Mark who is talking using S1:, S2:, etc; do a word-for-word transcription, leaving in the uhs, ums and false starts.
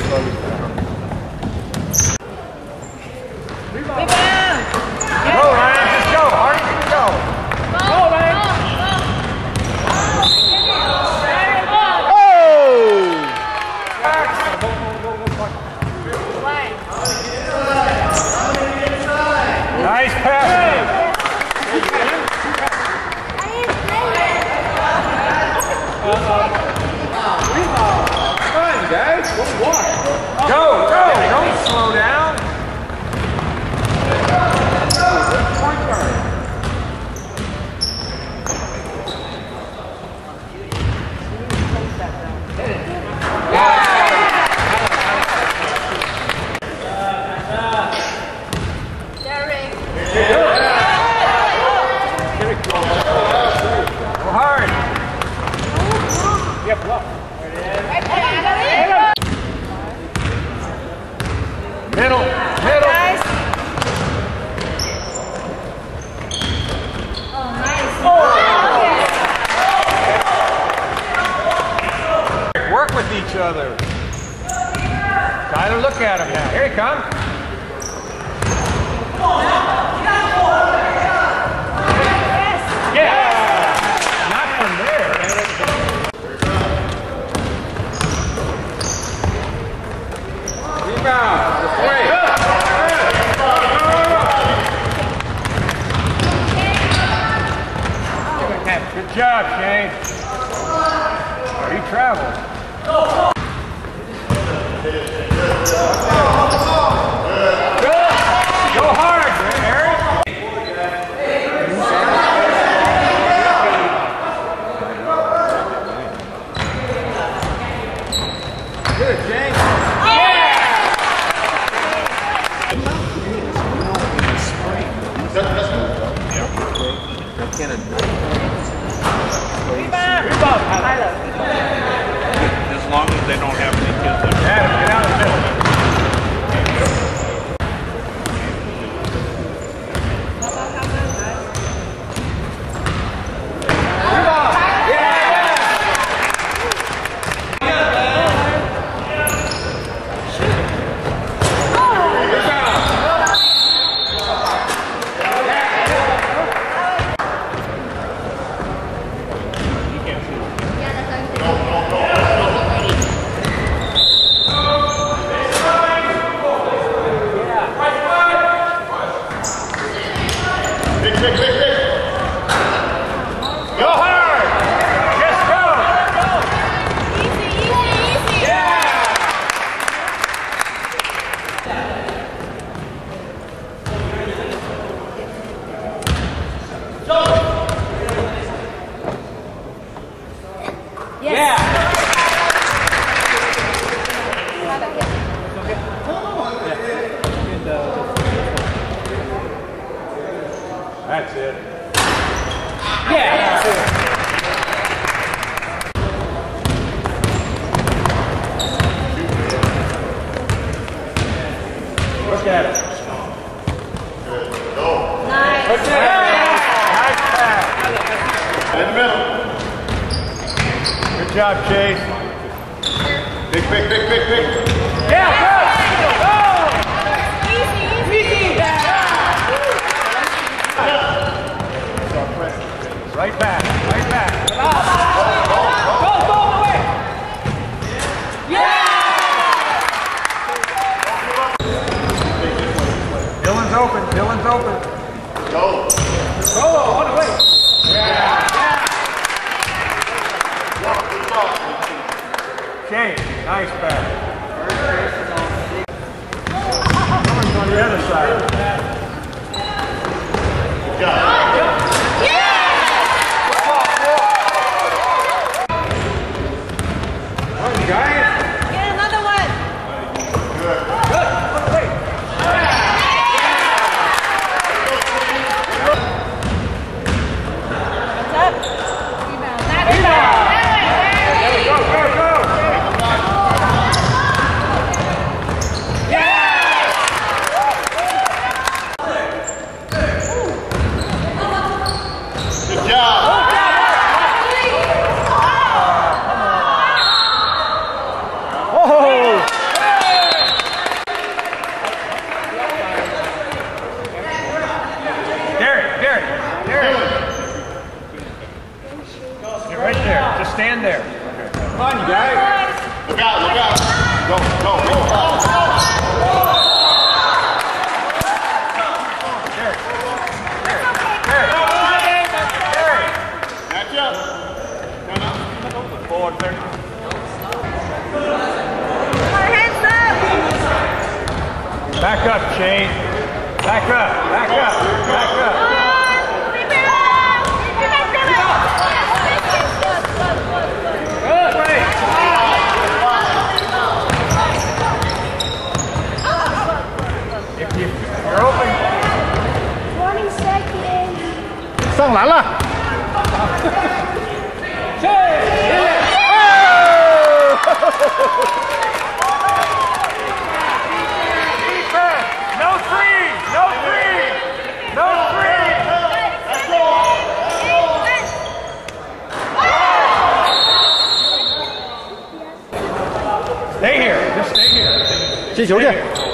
S1: Rebound!
S2: Go, Ryan, just go. Hardy, just go.
S1: Go, Ryan!
S2: Nice pass. Come on, guys. Go, go. Don't slow down. Point guard. Middle, middle.
S1: Guys. Oh, nice. Oh.
S2: Work with each other. Tyler, look at him now. Here he comes. Yeah. Not from there. Rebound. Good job, Shane. Oh, he traveled. Go, Go hard, Eric. Good, Shane.
S1: Rebound! Rebound! Tyler.
S3: As long as they don't have any kids that
S2: Adam, get out of the middle. That's it. Yeah, that's it. Look at it.
S4: Good. Go.
S1: Nice.
S2: Look at it. Nice pass.
S4: In the middle.
S2: Good job, Chase.
S4: Big, big, big, big, big.
S2: Yeah, good. Go.
S1: Easy, easy.
S2: Right back, right back.
S1: Go, go away. Yeah!
S2: Dillon's open, Dillon's open.
S4: Go.
S2: Go, on the way. Yeah. Shane, nice pass. Someone's on the other side.
S4: Good job.
S2: Giant.
S1: Get another one.
S4: Good.
S2: Good. Wait.
S1: What's up? Rebound. Rebound.
S2: Go, go, go. Back up, Shane. Back up, back up, back up. Good, Ray. If you, you're open.
S5: twenty seconds.
S6: 上篮了。
S2: No three! No three! No three! Stay here. Just stay here.
S6: 进球去。